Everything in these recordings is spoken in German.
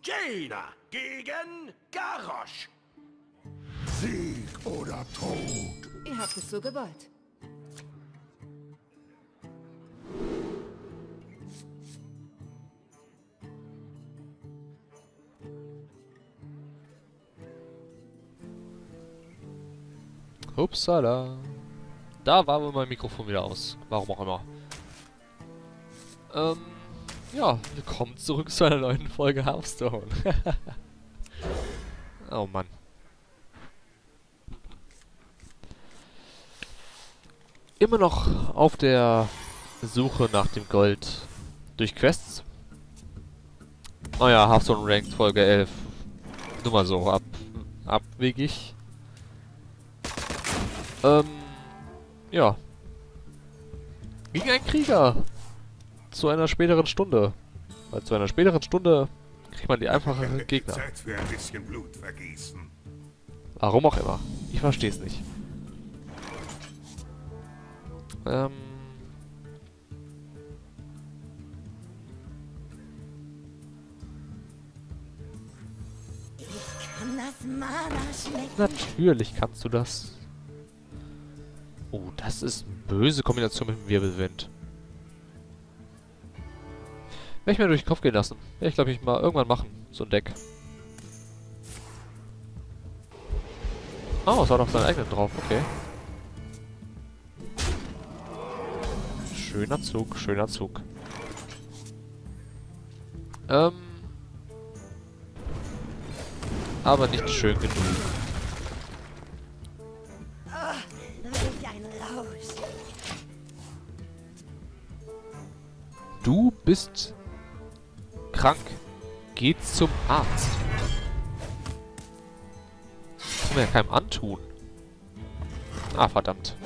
Jaina gegen Garrosh. Sieg oder Tod. Ihr habt es so gewollt. Upsala. Da war wohl mein Mikrofon wieder aus. Warum auch immer. Ja, willkommen zurück zu einer neuen Folge Hearthstone. Oh Mann. Immer noch auf der Suche nach dem Gold durch Quests. Oh ja, Hearthstone Ranked Folge 11. Nur mal so, abwegig. Ja. Gegen einen Krieger. Zu einer späteren Stunde. Weil zu einer späteren Stunde kriegt man die einfacheren Gegner. Zeit für ein bisschen Blut vergießen. Warum auch immer. Ich verstehe es nicht. Kann das Mana schmecken? Natürlich kannst du das. Oh, das ist eine böse Kombination mit dem Wirbelwind. Werde ich mir durch den Kopf gehen lassen. Werde ich, glaube ich, mal irgendwann machen. So ein Deck. Oh, es war doch seinen eigenen drauf. Okay. Schöner Zug, schöner Zug. Aber nicht schön genug. Welch ein Rausch. Du bist krank. Geh zum Arzt. Das kann man ja keinem antun. Ah, verdammt.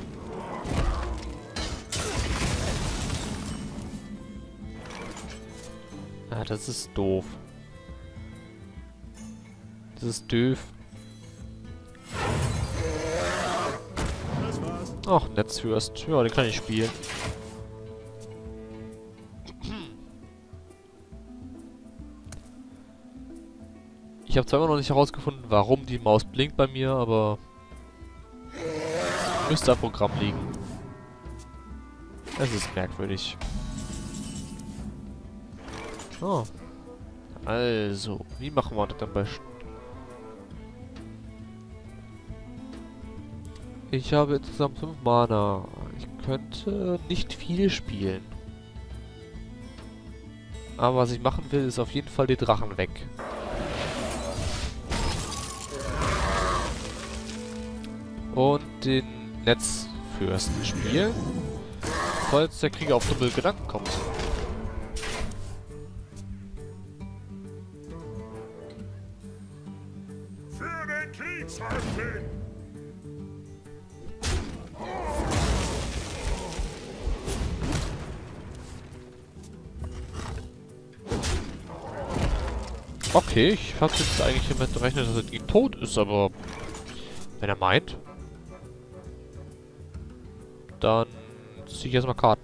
Ah, das ist doof. Das ist doof. Ach, Netzfürst. Ja, den kann ich spielen. Ich habe zwar immer noch nicht herausgefunden, warum die Maus blinkt bei mir, aber müsste am Programm liegen. Es ist merkwürdig. Oh. Also, wie machen wir das am besten? Ich habe insgesamt 5 Mana. Ich könnte nicht viel spielen. Aber was ich machen will, ist auf jeden Fall die Drachen weg. Und den Netzfürsten spielen, falls der Krieger auf dumme Gedanken kommt. Für den Kriegshäuptling. Okay, ich hatte jetzt eigentlich damit gerechnet, dass er tot ist, aber wenn er meint, dann ziehe ich erstmal Karten.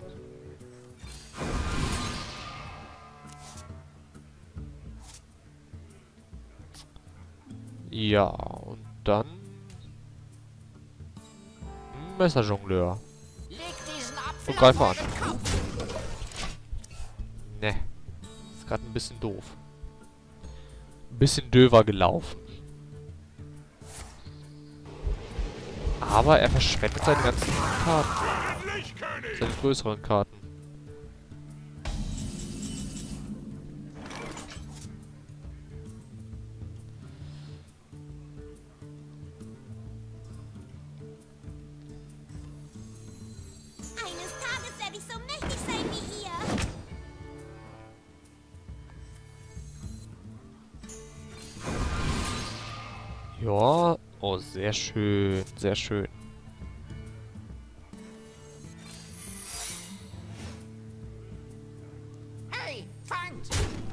Ja, und dann Messerjongleur. Und greif mal an. Ne, ist gerade ein bisschen doof. Ein bisschen döver gelaufen. Aber er verschwendet seine ganzen Karten. Seine größeren Karten. Eines Tages werde ich so mächtig sein wie ihr. Ja, oh, sehr schön, sehr schön. Hey, Feind!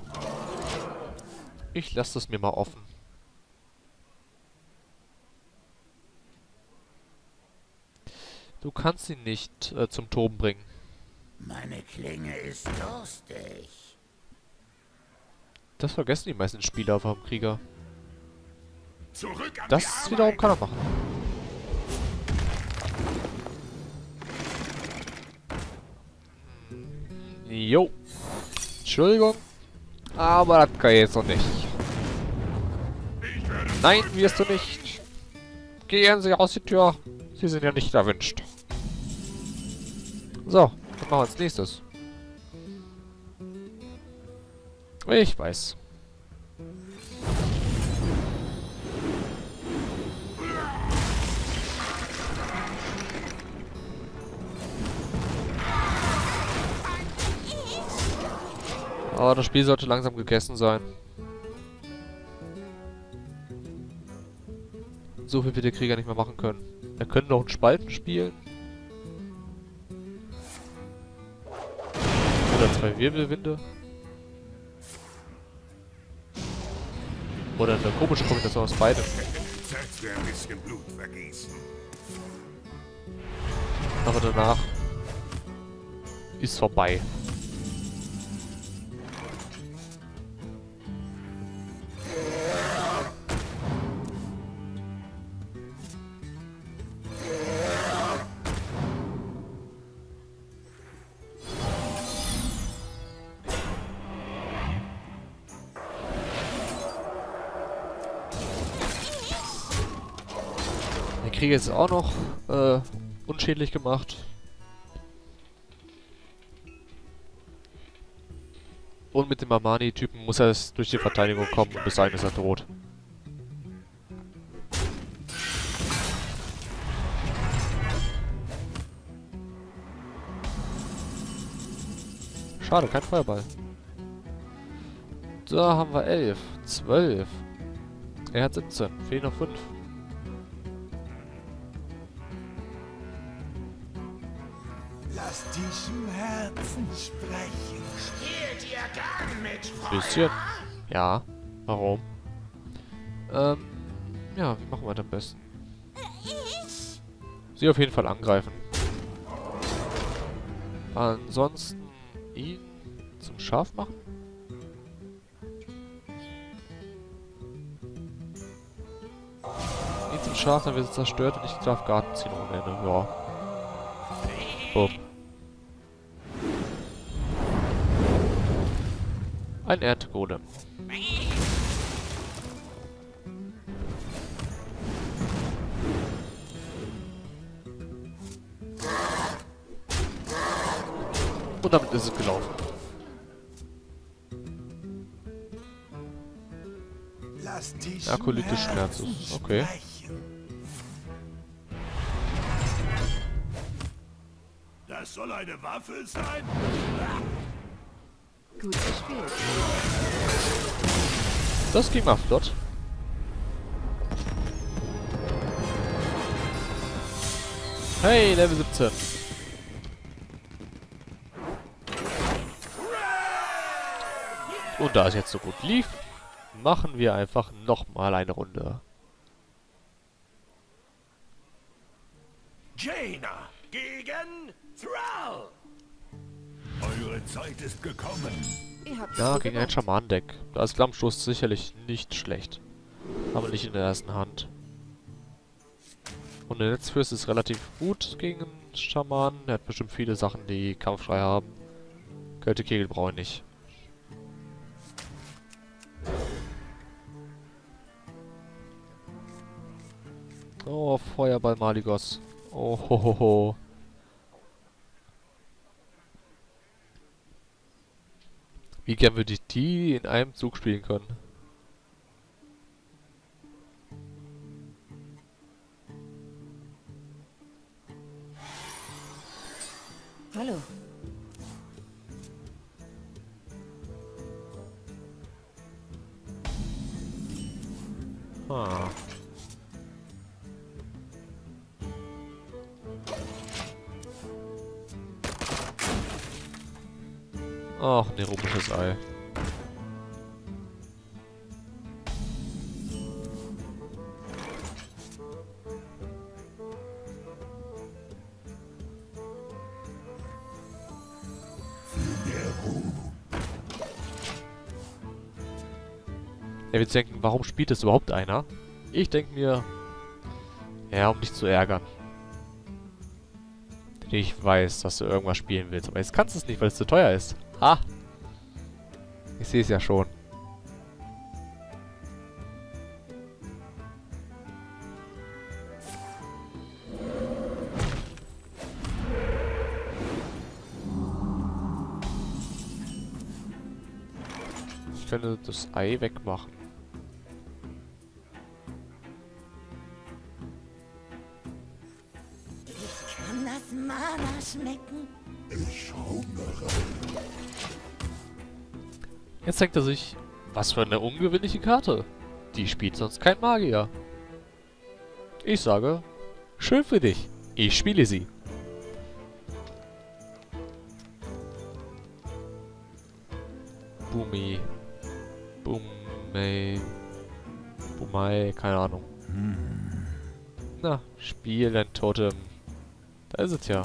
Ich lasse es mir mal offen. Du kannst ihn nicht zum Toben bringen. Meine Klinge ist durstig. Das vergessen die meisten Spieler vom Krieger. Zurück an die Das wiederum Arbeit. kann er machen. Jo. Entschuldigung. Aber das kann jetzt noch nicht. Ich werde Nein, wirst du nicht. Gehen Sie aus die Tür. Sie sind ja nicht erwünscht. So, was machen wir als nächstes? Ich weiß. Aber das Spiel sollte langsam gegessen sein. So viel wird der Krieger nicht mehr machen können. Er könnte noch einen Spalten spielen. Oder 2 Wirbelwinde. Oder eine komische Kombination aus beidem. Zeit für ein bisschen Blut vergießen. Aber danach ist vorbei. Der Krieger ist auch noch unschädlich gemacht. Und mit dem Armani-Typen muss er es durch die Verteidigung kommen und bis dahin ist er tot. Schade, kein Feuerball. Da haben wir 11, 12. Er hat 17, fehlen noch 5. Lass dich im Herzen sprechen. Spielt ihr gern mit Feuer? Bisschen. Ja. Warum? Ja, wie machen wir das am besten? Ich? Sie auf jeden Fall angreifen. Ansonsten ihn zum Schaf machen? Ihn zum Schaf, dann wird es zerstört und ich darf Garten ziehen ohne Ende. Ja. Bumm. Ein Erdgolem. Und damit ist es gelaufen. Lass dich Akolyte im Herzen Schmerzes. Okay. sprechen. Das soll eine Waffe sein? Gut gespielt. Das ging mal flott. Hey, Level 17. Und da es jetzt so gut lief, machen wir einfach nochmal eine Runde. Jaina gegen Thrall. Eure Zeit ist gekommen. Ihr habt Ja, gut gegen ein gemacht. Schamanendeck. Da ist Flammenstoß sicherlich nicht schlecht. Aber nicht in der ersten Hand. Und der Netzfürst ist relativ gut gegen einen Schamanen. Er hat bestimmt viele Sachen, die kampffrei haben. Kältekegel brauche ich nicht. Oh, Feuerball Maligos. Oh, ho, ho, ho. Wie gern würde ich die in einem Zug spielen können? Hallo. Ah. Ach, ne, rumisches Ei. Er wird denken, warum spielt es überhaupt einer? Ich denke mir, ja, um dich zu ärgern. Ich weiß, dass du irgendwas spielen willst, aber jetzt kannst du es nicht, weil es zu teuer ist. Ha! Ich sehe es ja schon. Ich könnte das Ei wegmachen. Kann das Mana schmecken? Jetzt denkt er sich, was für eine ungewöhnliche Karte. Die spielt sonst kein Magier. Ich sage, schön für dich. Ich spiele sie. Bumi. Bumei. Bumei, keine Ahnung. Na, spielen, Totem. Da ist es ja.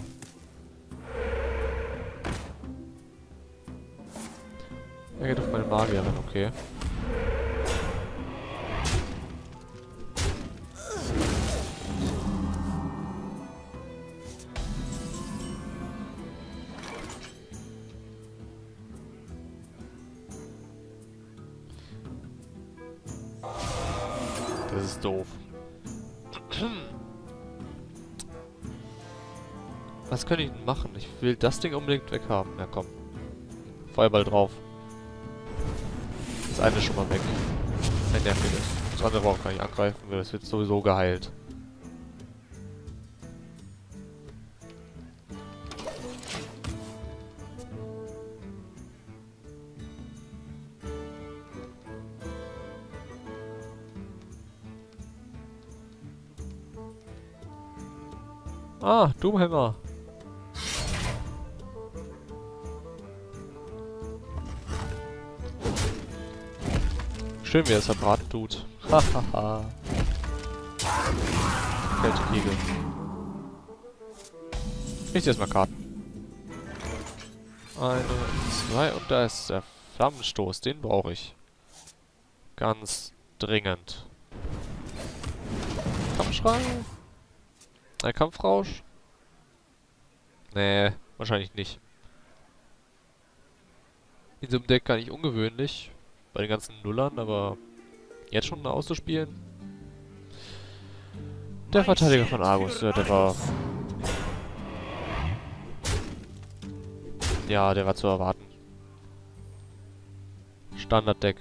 Er geht auf meine Magierin, okay. Das ist doof. Was kann ich denn machen? Ich will das Ding unbedingt weghaben. Ja, komm. Feuerball drauf. Das eine ist schon mal weg. Ein nerviges. Das andere braucht gar nicht angreifen, weil das wird sowieso geheilt. Ah, Doomhammer. Schön, wie er es verbraten tut. Hahaha. Kältekegel. Ich ziehe erstmal Karten. 1, 2 und da ist der Flammenstoß. Den brauche ich. Ganz dringend. Kampfschrei? Ein Kampfrausch? Nee, wahrscheinlich nicht. In so einem Deck gar nicht ungewöhnlich. Bei den ganzen Nullern, aber jetzt schon auszuspielen. Der Verteidiger von Argus, ja, der war... Ja, der war zu erwarten. Standarddeck.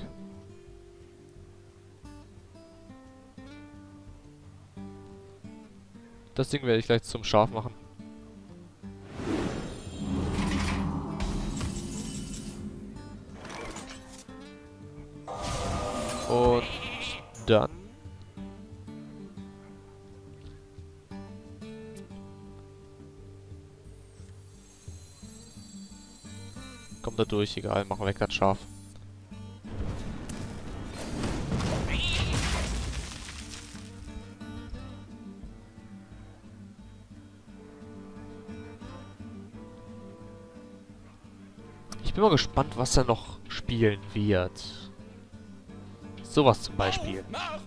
Das Ding werde ich gleich zum Schaf machen. Und dann... Kommt da durch, egal, machen wir weg das Schaf. Ich bin mal gespannt, was er noch spielen wird. Sowas zum Beispiel.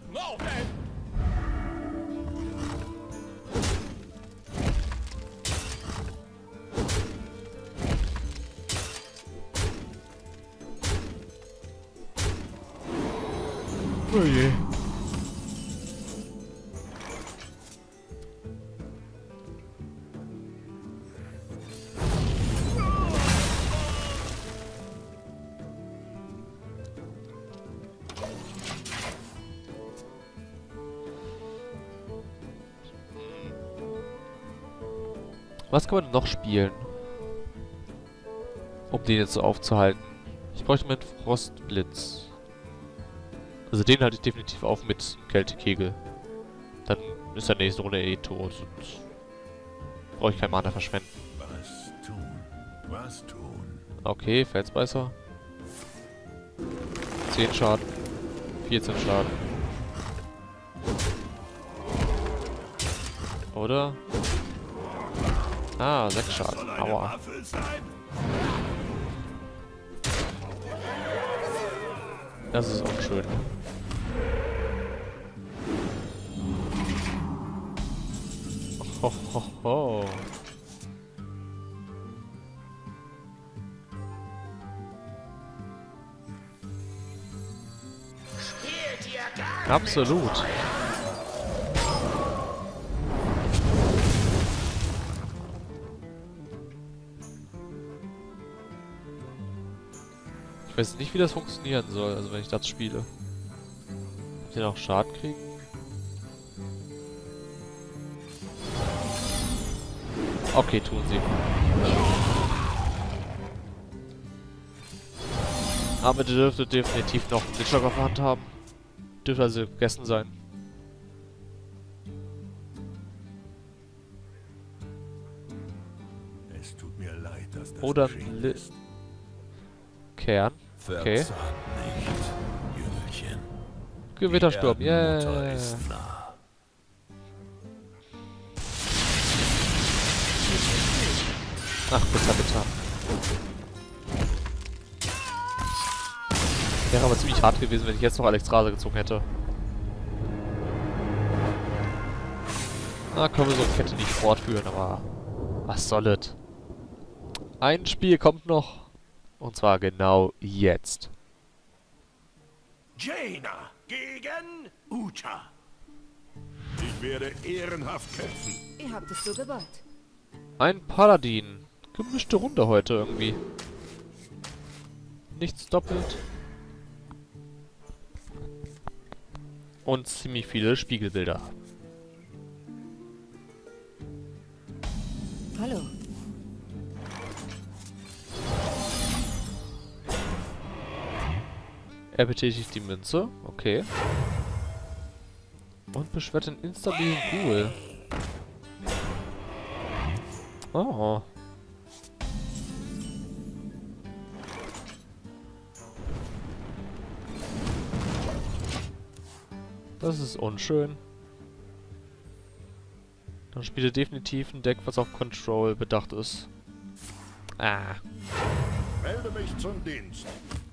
Oh je. Was kann man noch spielen? Um den jetzt so aufzuhalten. Ich bräuchte meinen Frostblitz. Also den halte ich definitiv auf mit Kältekegel. Dann ist der nächste Runde eh tot und brauche ich kein Mana verschwenden. Was tun? Was tun? Okay, Felsbeißer. 10 Schaden. 14 Schaden. Oder? Ah, 6 Schaden. Soll eine Aua. Waffe sein? Das ist unschön. Ho, ho, ho. Spielt ihr gar Absolut. Ich weiß nicht, wie das funktionieren soll, also wenn ich das spiele. Ob die noch Schaden kriegen? Okay, tun sie. Aber die dürfte definitiv noch einen Ninja auf der Hand haben. Dürfte also gegessen sein. Es tut mir leid, dass das Oder geschehen ein ist. Kern. Okay. Verzagt nicht, Jüngelchen. Gewittersturm, Die Erdenmutter yeah. ist nah. Ach, bitter, bitter. Wäre aber ziemlich hart gewesen, wenn ich jetzt noch Alex Rase gezogen hätte. Na, können wir so eine Kette nicht fortführen, aber was soll es? Ein Spiel kommt noch. Und zwar genau jetzt. Jaina gegen Uta. Ich werde ehrenhaft kämpfen. Ihr habt es so gewollt. Ein Paladin. Gemischte Runde heute irgendwie. Nichts doppelt. Und ziemlich viele Spiegelbilder. Hallo. Er betätigt die Münze. Okay. Und beschwert den instabilen Ghoul. Oh. Das ist unschön. Dann spiele definitiv ein Deck, was auf Control bedacht ist. Ah. Melde mich zum Dienst.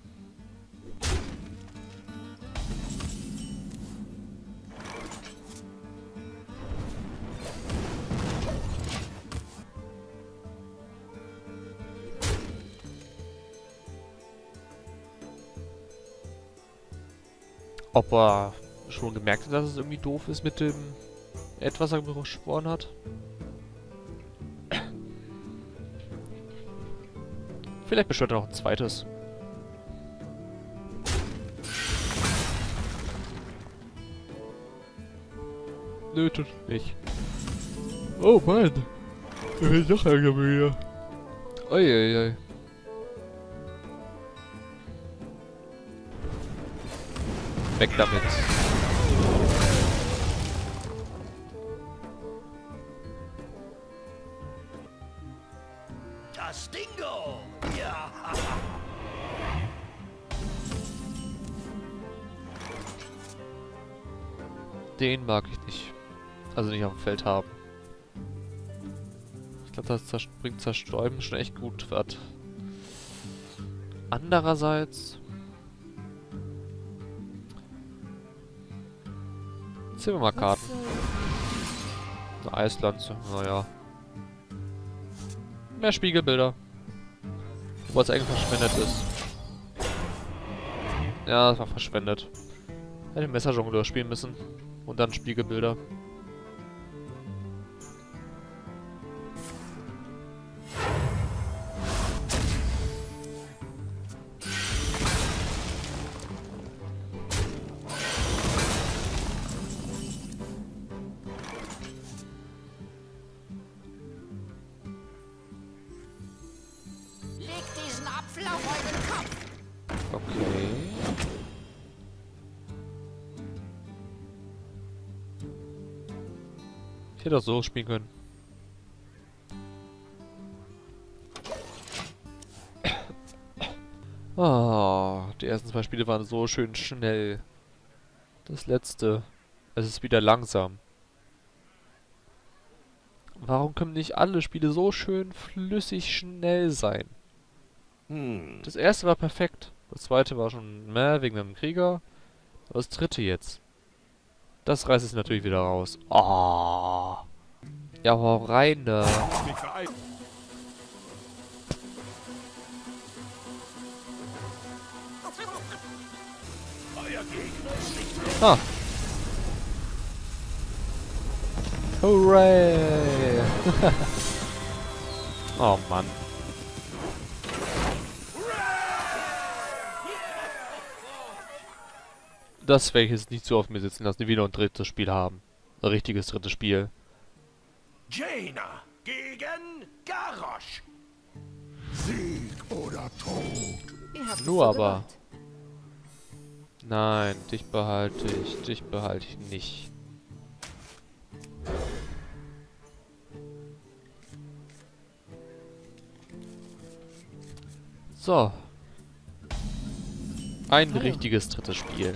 Ob er schon gemerkt hat, dass es irgendwie doof ist mit dem etwas er beschworen hat? Vielleicht beschwört er noch ein zweites. Nö, tut nicht. Oh Mann! Ich will doch langsam wieder. Uiuiui. Weg damit. Das Dingo. Ja. Den mag ich nicht. Also nicht auf dem Feld haben. Ich glaube, das bringt Zerstäuben schon echt gut was. Andererseits... Ziehen wir mal Karten. Eine Eislanze, naja. Mehr Spiegelbilder. Wobei es eigentlich verschwendet ist. Ja, es war verschwendet. Hätte Messerjongleur spielen müssen. Und dann Spiegelbilder. Legt diesen Apfel auf euren Kopf. Okay. Ich hätte auch so spielen können. Ah, die ersten zwei Spiele waren so schön schnell. Das letzte, es ist wieder langsam. Warum können nicht alle Spiele so schön flüssig schnell sein? Das erste war perfekt. Das zweite war schon mehr wegen einem Krieger. Aber das dritte jetzt. Das reißt es natürlich wieder raus. Oh. Ja, hau rein da. Mich vereint. Euer Gegner ist nicht Ah. Hooray! Oh Mann. Das werde ich jetzt nicht so auf mir sitzen lassen, wieder ein drittes Spiel haben. Ein richtiges drittes Spiel. Jaina gegen Garrosh. Sieg oder Tod. Ihr habt es Nur so aber. gewollt. Nein, dich behalte ich nicht. So. Ein Hallo. richtiges drittes Spiel.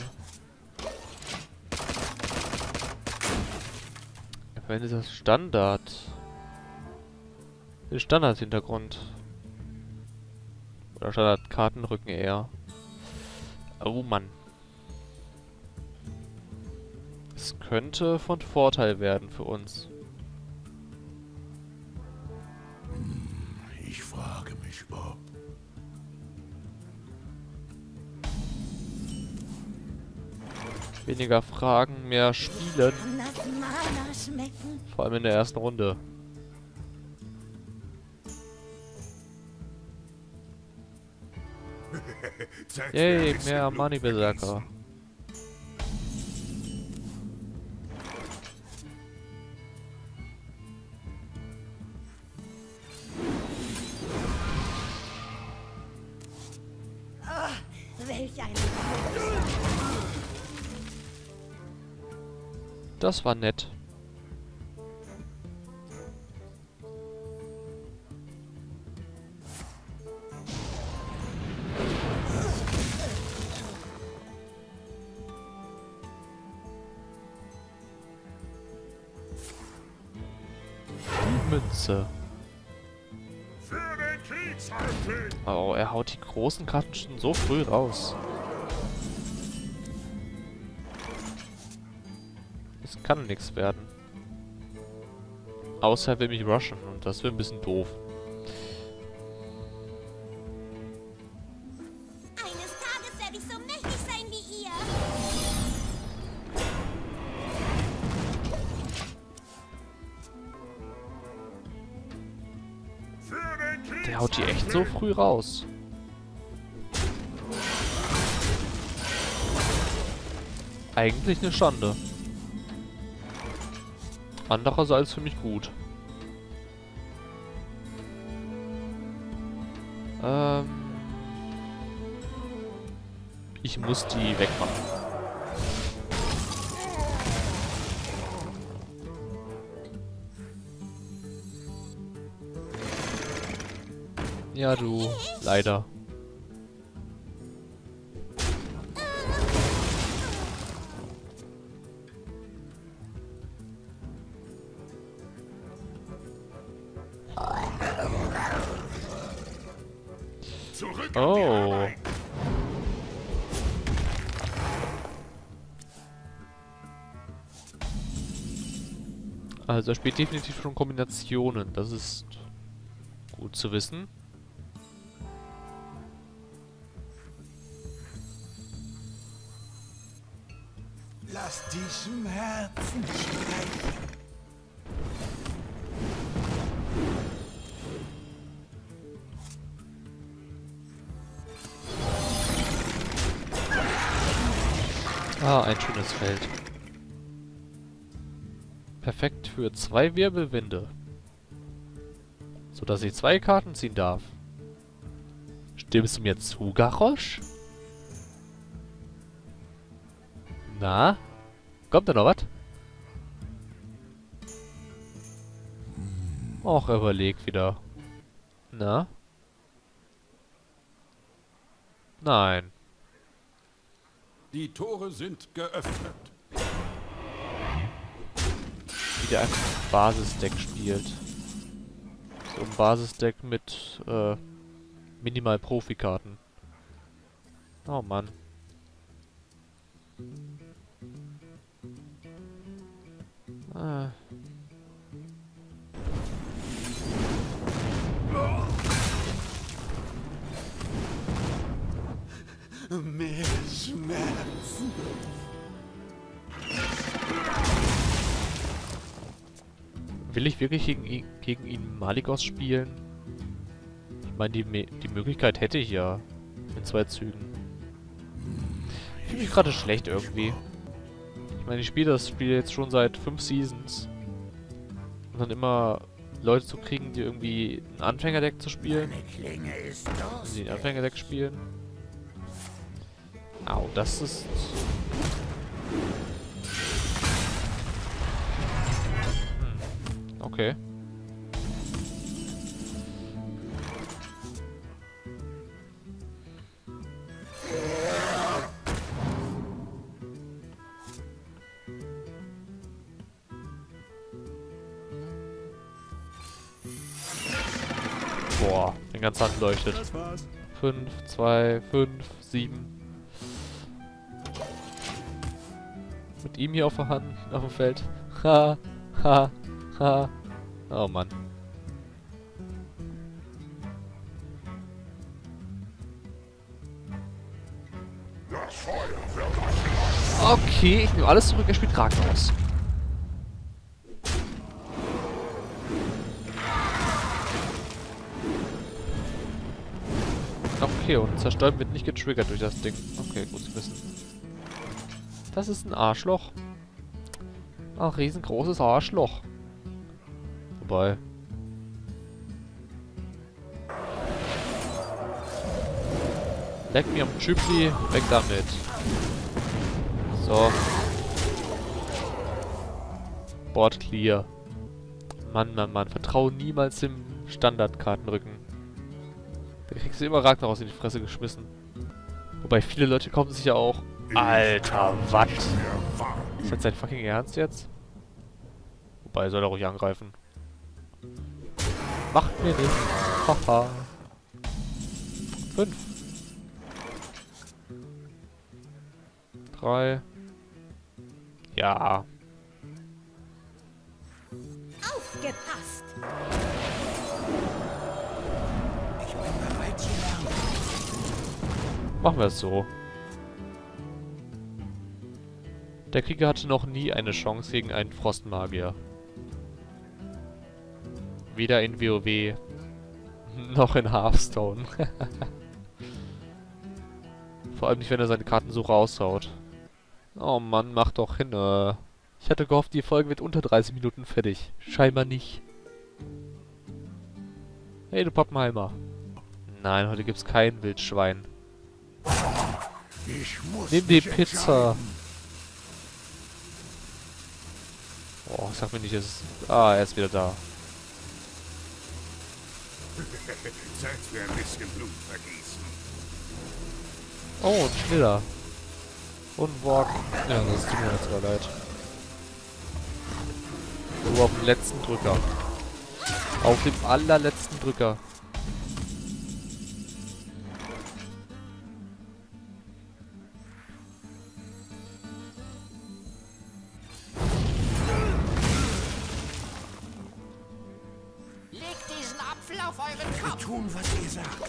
Wenn ist das Standard? Der Standard-Hintergrund. Oder Standard-Kartenrücken eher. Oh Mann. Es könnte von Vorteil werden für uns. Ich frage mich, ob... Weniger Fragen, mehr Spielen. Kann das Mana schmecken? Vor allem in der ersten Runde. Zeit Yay, für ein bisschen mehr Blut Money-Berserker. Welch ein Das war nett. Münze. Für den Kriegshäuptling! Oh, er haut die großen Karten schon so früh raus. Es kann nichts werden. Außer er will mich rushen und das wäre ein bisschen doof. Eines Tages werde ich so mächtig sein wie ihr. Für den Kriegshäuptling! Der haut die echt so früh raus. Eigentlich eine Schande. Andererseits für mich gut. Ich muss die wegmachen. Ja, du. Leider. Zurück Oh. an die Arbeit! Also er spielt definitiv schon Kombinationen. Das ist gut zu wissen. Lass diesem Herzen streichen. Ah, ein schönes Feld. Perfekt für 2 Wirbelwinde. Sodass ich 2 Karten ziehen darf. Stimmst du mir zu, Garrosh? Na? Kommt da noch was? Och, er überlegt wieder. Na? Nein. Die Tore sind geöffnet. Wie der einfach ein Basisdeck spielt. So ein Basisdeck mit minimal Profikarten. Oh Mann. Ah. Mehr Schmerzen. Will ich wirklich gegen ihn Maligos spielen? Ich meine, die Möglichkeit hätte ich ja. In 2 Zügen. Ich fühle mich gerade schlecht irgendwie. Ich meine, ich spiele das Spiel jetzt schon seit 5 Seasons. Und dann immer Leute zu kriegen, die irgendwie ein Anfängerdeck zu spielen. Meine Klinge ist los. Die ein Anfängerdeck spielen. Au, das ist... Okay. Boah, den ganzen Hand leuchtet. Das war's. 5, 2, 5, 7. Mit ihm hier auf der Hand, auf dem Feld. Ha, ha, ha. Oh Mann. Das Feuer wird Okay, ich nehme alles zurück, er spielt Ragnaros. Okay, und Zerstören wird nicht getriggert durch das Ding. Okay, gut zu wissen. Das ist ein Arschloch. Ein riesengroßes Arschloch. Wobei... Leck mir am Chüppli, weg damit. So. Board clear. Mann, Mann, Mann. Vertraue niemals dem Standardkartenrücken. Da kriegst du immer Ragnaros in die Fresse geschmissen. Wobei viele Leute kommen sich ja auch... Alter, was? Ist das sein fucking Ernst jetzt? Wobei, soll er ruhig angreifen. Macht mir nichts. Haha. 5. 3. Ja. Aufgepasst! Ich bin bereit zu lernen. Machen wir es so. Der Krieger hatte noch nie eine Chance gegen einen Frostmagier. Weder in WoW noch in Hearthstone. Vor allem nicht, wenn er seine Kartensuche aushaut. Oh Mann, mach doch hin. Ich hatte gehofft, die Folge wird unter 30 Minuten fertig. Scheinbar nicht. Hey, du Pappenheimer. Nein, heute gibt's kein Wildschwein. Ich muss Nimm die mich Pizza. entscheiden. Oh, sag mir nicht, es ist... Ah, er ist wieder da. Zeit für ein bisschen Blut vergießen. Oh, ein Schnitter. Und ein Walk. Ja, das tut mir jetzt mal leid. Nur auf dem letzten Drücker. Auf dem allerletzten Drücker. Legt diesen Apfel auf euren Wir Kopf! tun, was ihr sagt.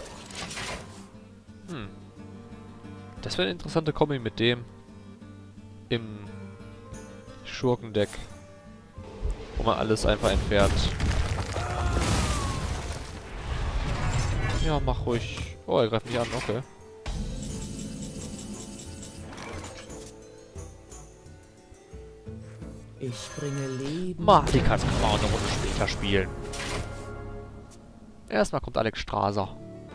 Das wäre eine interessante Kombi mit dem im Schurkendeck, wo man alles einfach entfernt. Ja, mach ruhig. Oh, er greift mich an, okay. Ich bringe Leben. Die kann man auch eine Runde später spielen. Erstmal kommt Alex Straser.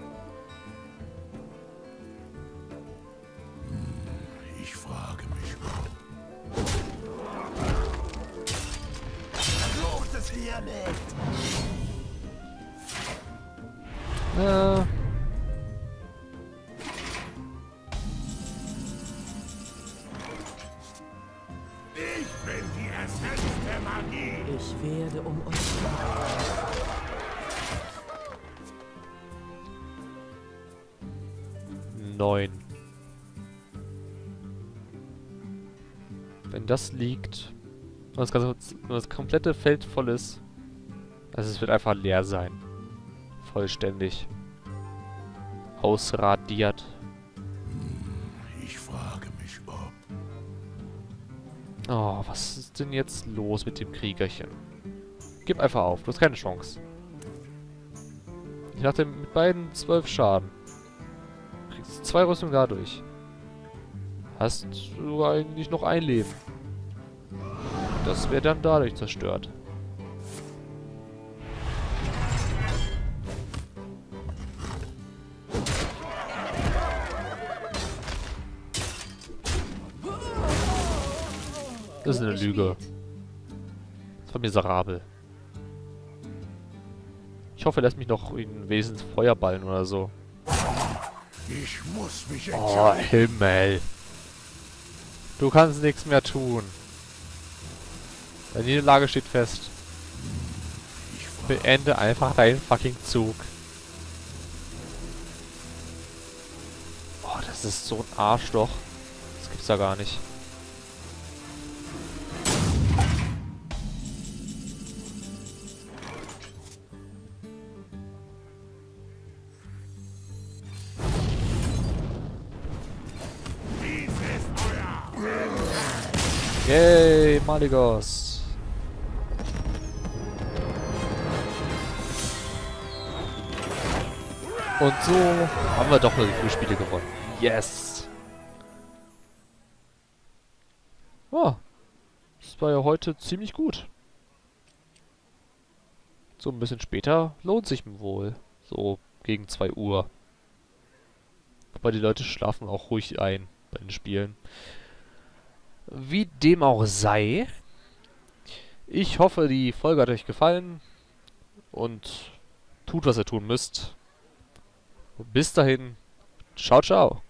Ich frage mich. Verflucht es hier nicht. Ich bin die Essenz der Magie. Ich werde um euch sterben. 9. Wenn das liegt, und das komplette Feld voll ist, also es wird einfach leer sein. Vollständig. Ausradiert. Ich frage mich, ob... Oh, was ist denn jetzt los mit dem Kriegerchen? Gib einfach auf, du hast keine Chance. Ich dachte, mit beiden 12 Schaden. Du kriegst 2 Rüstungen dadurch. Hast du eigentlich noch ein Leben. Das wäre dann dadurch zerstört. Das ist eine Lüge. Das war miserabel. Ich hoffe, er lässt mich noch in Wesens Feuerballen oder so. Ich muss mich Oh, entscheiden. Himmel. Du kannst nichts mehr tun. Deine Niederlage steht fest. Beende einfach deinen fucking Zug. Oh, das ist so ein Arschloch. Das gibt's ja gar nicht. Dies ist euer. Yay, Maligos. Und so haben wir doch mal die Frühspiele gewonnen. Yes! Oh, das war ja heute ziemlich gut. So ein bisschen später lohnt sich wohl. So gegen 2 Uhr. Wobei die Leute schlafen auch ruhig ein bei den Spielen. Wie dem auch sei. Ich hoffe, die Folge hat euch gefallen. Und tut, was ihr tun müsst. Bis dahin. Ciao, ciao.